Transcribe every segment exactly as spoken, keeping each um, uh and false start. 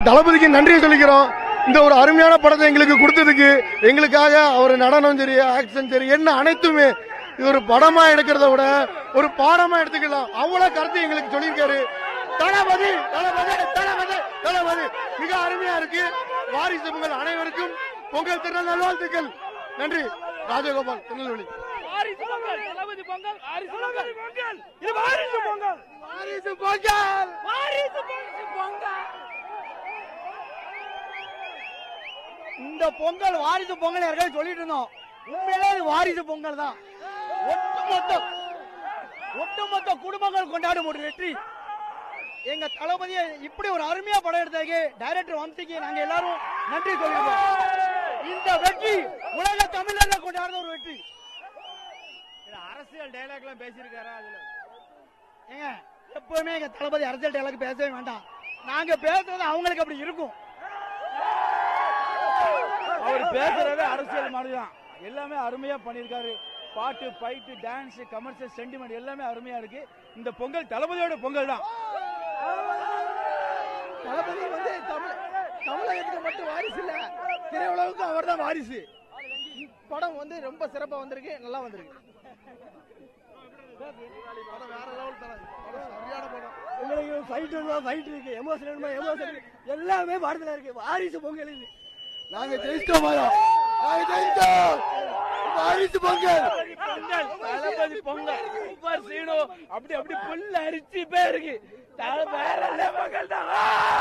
தளபதிக்கு நன்றியை சொல்லிக்கிறோம். இந்த ஒரு அருமையான படத்தை எங்களுக்கு கொடுத்ததுக்கு, எங்களுக்காக அவர் நடனம் சரி, ஆக்ஷன் சரி, என்ன அனைத்துமே இது ஒரு படமா எடுக்கிறத விட ஒரு பாடமா எடுத்துக்கலாம். அவ்வளவு கருத்து எங்களுக்கு சொல்லியிருக்காரு. தளபதி தளபதி தளபதி தளபதி மிக அருமையா இருக்கு. வாரிசு பொங்கல் அனைவருக்கும் பொங்கல் திருநாள் நல்வாழ்த்துக்கள். நன்றி. ராஜகோபால், திருநெல்வேலி. வாரிசு பொங்கல், தளபதி பொங்கல், வாரிசு பொங்கல், இது வாரிசு பொங்கல், வாரிசு பொங்கல், வாரிசு பொங்கல். இந்த பொங்கல் வாரிசு பொங்கல் யாருக்காவது சொல்லிட்டு இருந்தோம். உண்மையிலே இது வாரிசு பொங்கல் தான். ஒட்டுமொத்த ஒட்டுமொத்த குடும்பங்கள் கொண்டாடும் ஒரு வெற்றி. எங்க தளபதியை இப்படி ஒரு அருமையா படம் எடுத்தாங்க டைரக்டர் வம்சிக்கு நாங்க எல்லாரும் நன்றி சொல்லிருக்கோம். இந்த வெற்றி உலக தமிழர்ல கொண்டாடுற ஒரு வெற்றி. அரசியல் டைலாக் எல்லாம் பேசியிருக்காரா? அதுல ஏங்க எப்பவுமே எங்க தளபதி அரசியல் டைலாக் பேசவே வேண்டாம். நாங்க பேசுறது அவங்களுக்கு அப்படி இருக்கும். அவர் பேசுறதே அரசியல் மாதிரிதான். எல்லாமே அருமையா பண்ணிருக்காரு. பாட்டு, ஃபைட்டு, டான்ஸ், கமர்ஷியல், சென்டிமெண்ட் எல்லாமே அருமையா இருக்கு. இந்த பொங்கல் தளபதியோட பொங்கல் தான். தளபதி வந்து தமிழகத்துக்கு மட்டும் வாரிசு இல்ல, திரையுலகுக்கு அவர் தான் வாரிசு. படம் வந்து ரொம்ப சிறப்பா வந்திருக்கு, நல்லா வந்திருக்கு. உங்களுக்கு ஃபைட் ஃபைட் இருக்கு, எமோஷன் எமோஷன் எல்லாமே படத்துல இருக்கு. வாரிசு பொங்கல் இது. நாங்க ஜெயிச்சிட்டோம், நாங்க ஜெயிச்சிட்டோம். வாரிசு பொங்கல், தளபதி பொங்கல், சூப்பர் சீனோ, அப்படி அப்படி புல்ல அரிச்சு பேருக்கு வேற பொங்கல் தான்.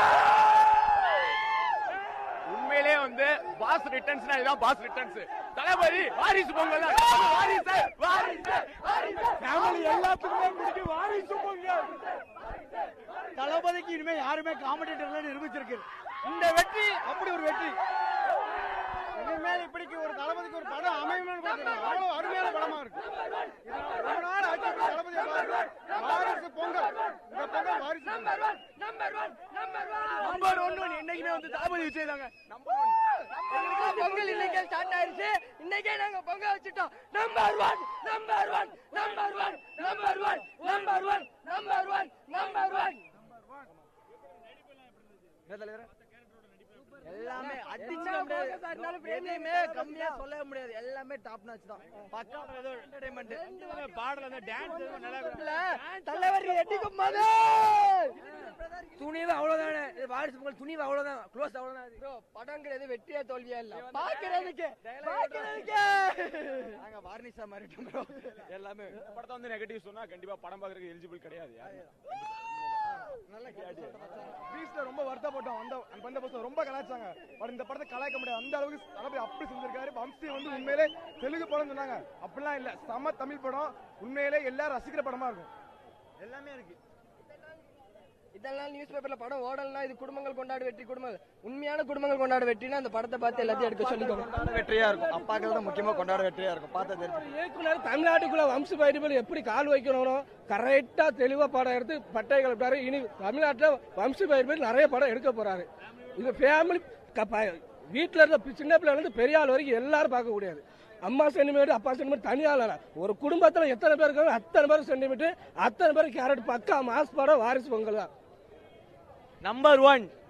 உண்மையிலே வந்து பாஸ் ரிட்டர்ன்ஸ்னா இதுதான் பாஸ் ரிட்டர்ன்ஸ். தளபதி வாரிசு பொங்கல் தான். வாரிசு வாரிசு வாரிசு ஃபேமிலி எல்லாத்துக்குமே பிடிக்கும் வாரிசு பொங்கல். தளபதிக்கு இனிமே யாருமே காம்படிட்டர்ல நிரூபிச்சிருக்கு. இந்த வெற்றி அப்படி ஒரு வெற்றி. இனிமேல் இப்படிக்கு ஒரு தளபதிக்கு ஒரு படம் அமையணும்னு அவ்வளவு அருமையான படமா இருக்கு. ரொம்ப நாள் ஆட்சி தளபதியை பார்க்க வாரிசு பொங்கல். இந்த Pongal Varisu number one number one number one இன்னைக்குமே வந்து தளபதி வச்சிருக்காங்க. நம்பர் ஒன் பொங்கல் இன்னைக்கு ஸ்டார்ட் ஆயிருச்சு. இன்னைக்கே நாங்க பொங்கல் வச்சுட்டோம். Number one number one number one number one number one number one number one. எல்லாமே அடிச்சு எதையுமே கம்மியா சொல்ல முடியாது. எல்லாமே டாப் நாச் தான். பக்கா என்டர்டெயின்மென்ட். பாடல அந்த டான்ஸ் நல்லா இல்ல தலைவர் எட்டிக்கும் போது துணிவு அவ்வளவுதானே. வாரிசு பொங்கல் துணிவு அவ்வளவுதான். க்ளோஸ் அவ்வளவுதான். ப்ரோ படங்கிறது வெற்றியா தோல்வியா இல்ல, பாக்குறதுக்கு பாக்குறதுக்கு நாங்க வார்னிஷா மாறிட்டோம் ப்ரோ. எல்லாமே படத்தை வந்து நெகட்டிவ் சொன்னா கண்டிப்பா படம் பார்க்கறதுக்கு எலிஜிபிள் கிடையாது. நல்ல கேட்டு பீச்ல ரொம்ப வருத்தப்பட்டோம். அந்த அந்த பசங்க ரொம்ப கலாய்ச்சாங்க. பட் இந்த படத்தை கலாய்க்க முடியாது. அந்த அளவுக்கு தளபதி அப்படி செஞ்சிருக்காரு. வம்சி வந்து உண்மையிலே தெலுங்கு படம் சொன்னாங்க, அப்படிலாம் இல்ல, சம தமிழ் படம். உண்மையிலே எல்லாரும் ரசிக்கிற படமா இருக்கும். எல்லாமே இருக்கு. இதெல்லாம் நியூஸ் பேப்பர்ல படம் ஓடலன்னா இது குடும்பங்கள் கொண்டாடு வெற்றி. குடும்பங்கள் உண்மையான குடும்பங்கள் கொண்டாடு வெற்றினா அந்த படத்தை பார்த்து எல்லாத்தையும் எடுக்க சொல்லிக்கோங்க. வெற்றியா இருக்கும். அப்பாக்கள் தான் முக்கியமா கொண்டாட வெற்றியா இருக்கும். பார்த்தா தெரிஞ்சு இயக்குனர் தமிழ்நாட்டுக்குள்ள வம்ச பயிரிபல் எப்படி கால் வைக்கணும் கரெக்டா தெளிவா படம் எடுத்து பட்டை கிளப்பிட்டாரு. இனி தமிழ்நாட்டுல வம்ச பயிரிபல் நிறைய படம் எடுக்க போறாரு. இது ஃபேமிலி வீட்டுல இருந்த சின்ன பிள்ளைல இருந்து பெரிய ஆள் வரைக்கும் எல்லாரும் பார்க்க கூடியது. அம்மா சென்டிமீட்டர் அப்பா சென்டிமீட்டர் தனியால ஒரு குடும்பத்துல எத்தனை பேர் இருக்காங்க அத்தனை பேர் சென்டிமீட்டர் அத்தனை பேர் கேரட் பக்கா மாஸ் படம் வாரிசு பொங்கல் தான். Number one